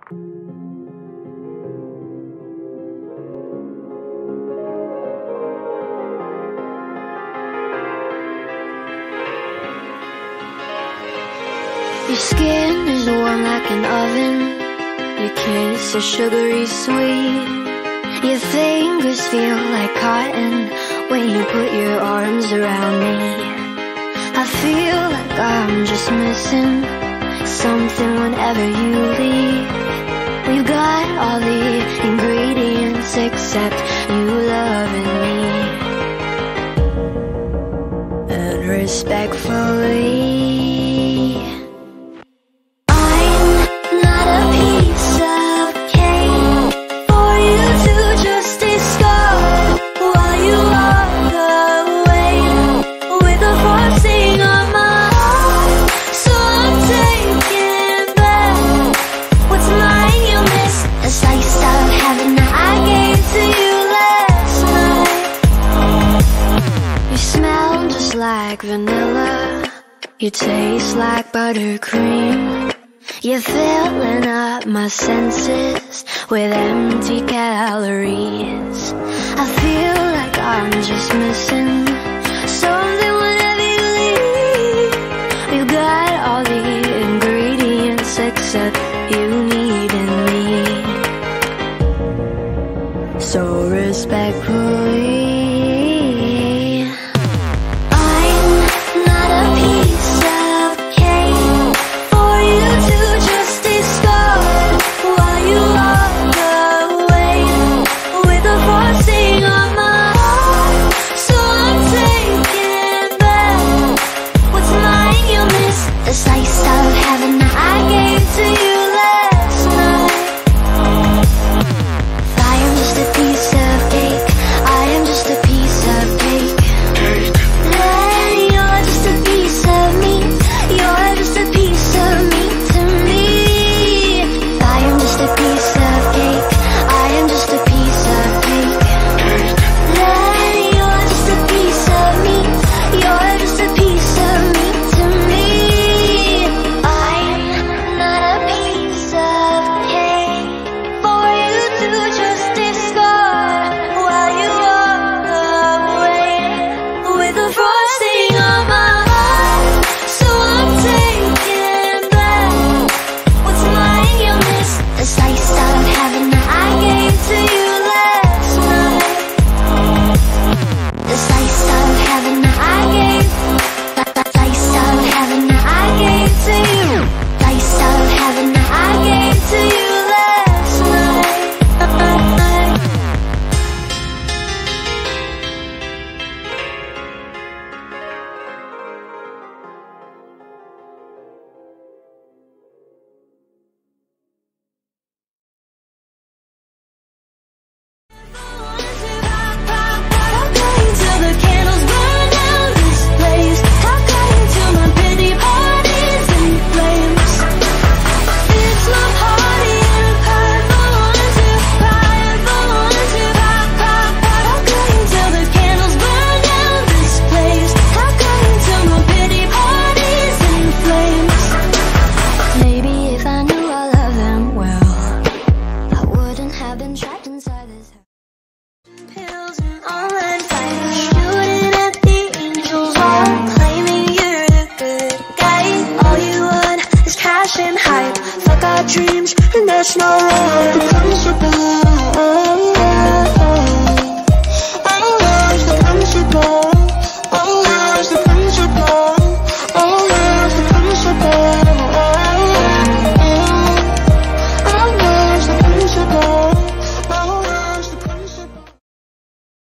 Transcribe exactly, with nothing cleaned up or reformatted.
Your skin is warm like an oven. Your kiss is sugary sweet. Your fingers feel like cotton when you put your arms around me. I feel like I'm just missing something whenever you leave. You got all the ingredients except you loving me. And respectfully, like vanilla, you taste like buttercream. You're filling up my senses with empty calories. I feel like I'm just missing something whenever you leave. You got all the ingredients except you needing me. So respectfully, the slice of heaven that I gave to you last night. I am just a piece of cake. I am just a piece of cake. And you're just a piece of me. You're just a piece of me to me. I am just a piece of cake. I am just a piece of cake. And you're just a piece of me. You're just a piece of me to me. Dreams, and there's no one who comes with the